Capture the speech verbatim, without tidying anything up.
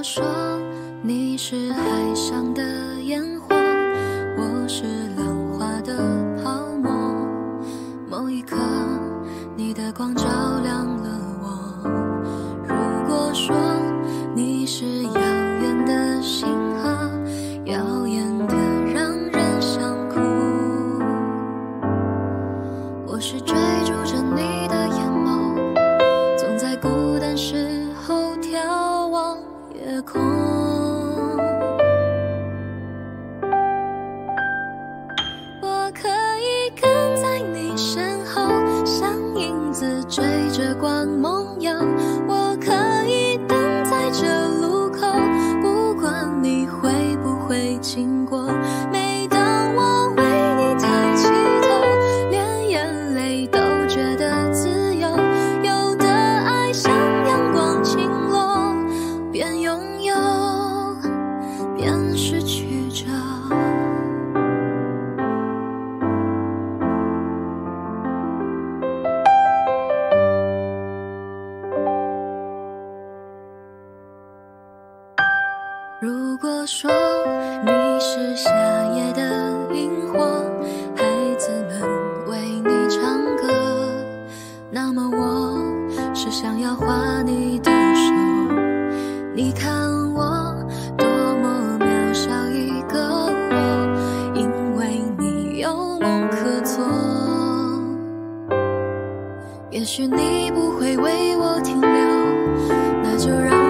说你是海上的烟火，我是浪花的泡沫，某一刻你的光照亮了我。如果说你是遥远的星河，耀眼的让人想哭，我是追逐着你的眼眸，总在孤单时候眺望夜空。我可以跟在你身后，像影子追着光梦游。我可以等在这路口，不管你会不会经过。每当我为你抬起头，连眼泪都觉得自由。有的爱像阳光倾落，边拥有边失去着。如果说你是夏夜的萤火，孩子们为你唱歌，那么我是想要画你的手。你看我多么渺小一个我，因为你有梦可做。也许你不会为我停留，那就让